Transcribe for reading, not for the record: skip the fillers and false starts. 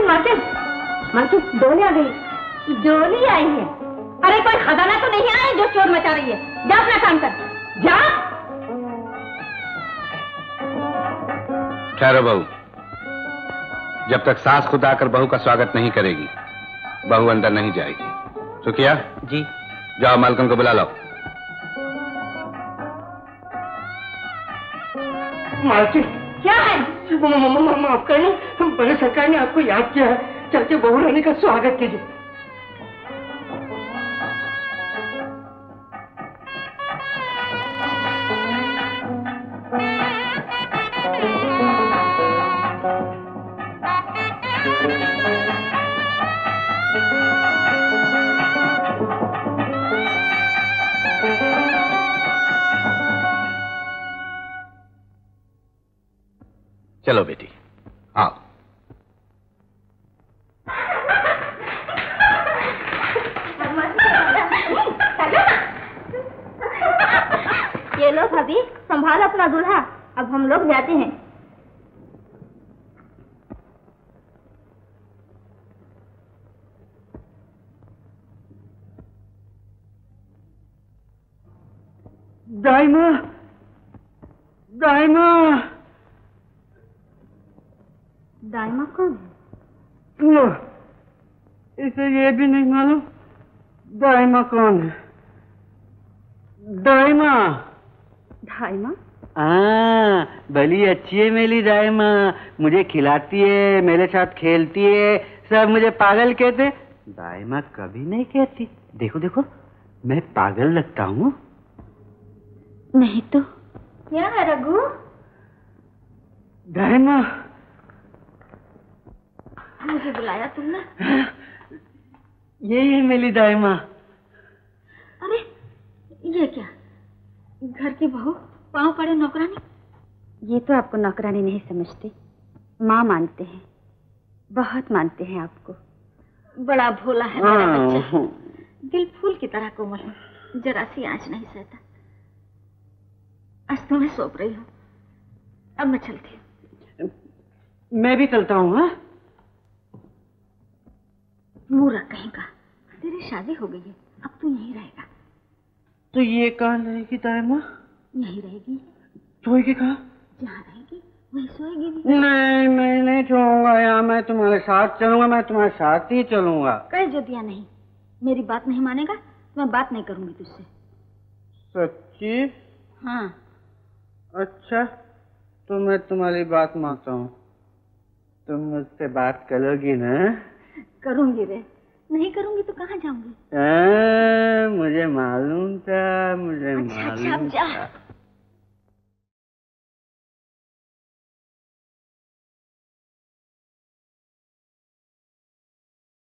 मालकिन, मालकिन डोली आ गई। डोली आई है? अरे कोई खजाना तो नहीं आया जो चोर मचा रही है। जा अपना काम कर, जा। ठहरो बहू, जब तक सास खुद आकर बहू का स्वागत नहीं करेगी बहू अंदर नहीं जाएगी। सुखिया जी। जाओ मालकिन को बुला लाओ। मालकिन क्या है? माफ करना, बड़े सरकार ने आपको याद किया है, चल के बहू रानी का स्वागत कीजिए। चलो बेटी आओ। ये लो भाभी, संभाल अपना दूल्हा। अब हम लोग जाते हैं। दाइमा, दाइमा। दाइमा कौन है? इसे ये भी नहीं मालूम दाइमा कौन है? दाइमा? दाइमा? हाँ, भली अच्छी है मेरी दाइमा, मुझे खिलाती है, मेरे साथ खेलती है, सब मुझे पागल कहते। दाइमा कभी नहीं कहती। देखो देखो, मैं पागल लगता हूँ? नहीं तो क्या है रघु? दाइमा, मुझे बुलाया तुमने? ये है मेरी दाइमा। अरे ये क्या, घर की बहू पाँव पड़े नौकरानी? ये तो आपको नौकरानी नहीं समझते, माँ मानते हैं, बहुत मानते हैं आपको। बड़ा भोला है मेरा बच्चा, दिल फूल की तरह कोमल है, जरा सी आँच नहीं सहता। आज तुम्हें सौंप रही हूँ, अब मैं चलती हूँ। मैं भी चलता हूँ। हाँ, मूर्ख कहीं का, तेरी शादी हो गई है, अब तू यहीं रहेगा। तो ये कहाँ रहेगी दाइमा? यहीं रहेगी। सोएगी कहाँ? जहाँ रहेगी वहीं सोएगी भी। नहीं, मैं नहीं सोऊंगा यहाँ, मैं तुम्हारे साथ चलूंगा, मैं तुम्हारे साथ ही चलूंगा। कह जो दिया नहीं, मेरी बात नहीं मानेगा तो मैं बात नहीं करूंगी तुझसे। सच्ची? हाँ। अच्छा, तो मैं तुम्हारी बात मानता हूँ, तुम मुझसे बात करोगी ना? करूंगी रे, नहीं करूंगी तो कहाँ जाऊंगी? मुझे मालूम था, मुझे अच्छा, मालूम जा। था।